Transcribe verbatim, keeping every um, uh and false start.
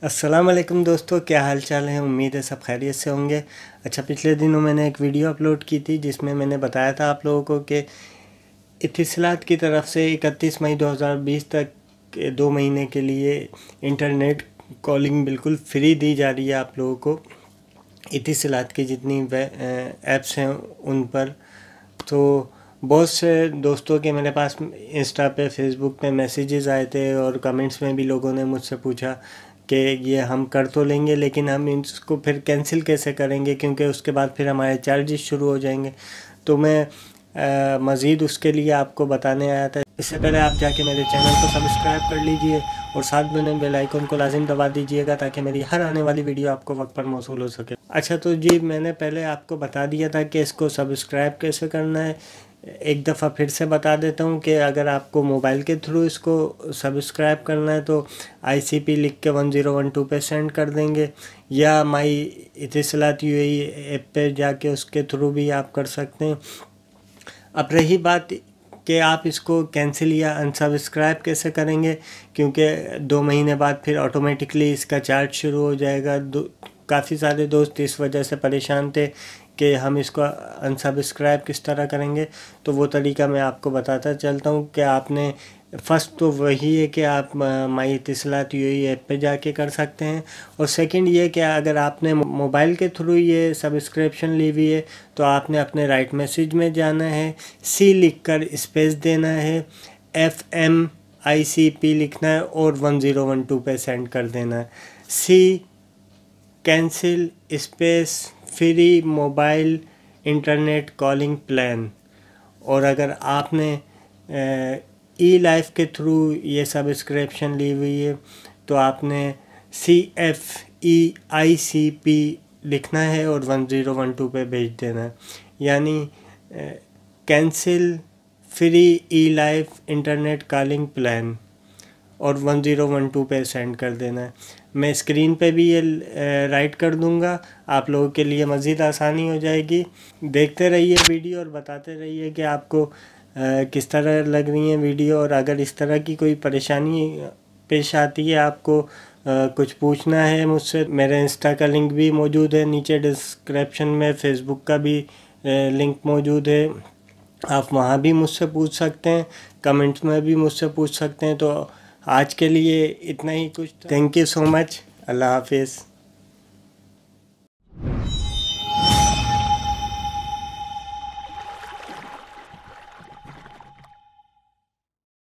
अस्सलाम वालेकुम दोस्तों, क्या हाल चाल है। उम्मीद है सब खैरियत से होंगे। अच्छा, पिछले दिनों मैंने एक वीडियो अपलोड की थी जिसमें मैंने बताया था आप लोगों को कि इतिसलात की तरफ से इकतीस मई दो हज़ार बीस तक दो महीने के लिए इंटरनेट कॉलिंग बिल्कुल फ्री दी जा रही है आप लोगों को, इतिसलात की जितनी ऐप्स हैं उन पर। तो बहुत से दोस्तों के मेरे पास इंस्टा पे, फेसबुक पे मैसेजेस आए थे और कमेंट्स में भी लोगों ने मुझसे पूछा कि ये हम कर तो लेंगे लेकिन हम इसको फिर कैंसिल कैसे करेंगे, क्योंकि उसके बाद फिर हमारे चार्जेस शुरू हो जाएंगे। तो मैं मज़ीद उसके लिए आपको बताने आया था। इससे पहले आप जाके मेरे चैनल को सब्सक्राइब कर लीजिए और साथ में बेल आइकन को लाजिम दबा दीजिएगा ताकि मेरी हर आने वाली वीडियो आपको वक्त पर मौसूल हो सके। अच्छा, तो जी मैंने पहले आपको बता दिया था कि इसको सब्सक्राइब कैसे करना है। एक दफ़ा फिर से बता देता हूँ कि अगर आपको मोबाइल के थ्रू इसको सब्सक्राइब करना है तो आई सी पी लिख के वन ज़ीरो वन टू पे सेंड कर देंगे, या माई इतिसलात यू ए ई ऐप पे जाके उसके थ्रू भी आप कर सकते हैं। अब रही बात कि आप इसको कैंसिल या अनसब्सक्राइब कैसे करेंगे, क्योंकि दो महीने बाद फिर ऑटोमेटिकली इसका चार्ज शुरू हो जाएगा। काफ़ी सारे दोस्त इस वजह से परेशान थे कि हम इसको अनसब्सक्राइब किस तरह करेंगे। तो वो तरीका मैं आपको बताता चलता हूँ कि आपने फ़र्स्ट तो वही है कि आप माई इतिसलात यू ए ई ऐप पे जाके कर सकते हैं, और सेकंड ये कि अगर आपने मोबाइल के थ्रू ये सब्सक्रिप्शन ली हुई है तो आपने अपने राइट मैसेज में जाना है, सी लिख कर स्पेस देना है, F M I C P लिखना है और वन ज़ीरो वन टू पे सेंड कर देना है। C cancel space free mobile internet calling plan. और अगर आपने ई लाइफ के थ्रू ये सब्सक्रिप्शन ली हुई है तो आपने सी एफ ई आई सी पी लिखना है और वन ज़ीरो वन टू पे भेज देना है, यानी cancel free E life internet calling plan और वन ज़ीरो वन टू पे सेंड कर देना है। मैं स्क्रीन पे भी ये राइट कर दूंगा, आप लोगों के लिए मज़ीद आसानी हो जाएगी। देखते रहिए वीडियो और बताते रहिए कि आपको किस तरह लग रही है वीडियो। और अगर इस तरह की कोई परेशानी पेश आती है, आपको कुछ पूछना है मुझसे, मेरे इंस्टा का लिंक भी मौजूद है नीचे डिस्क्रिप्शन में, फेसबुक का भी लिंक मौजूद है, आप वहाँ भी मुझसे पूछ सकते हैं, कमेंट्स में भी मुझसे पूछ सकते हैं। तो आज के लिए इतना ही कुछ। Thank you so much. अल्लाह हाफिज़।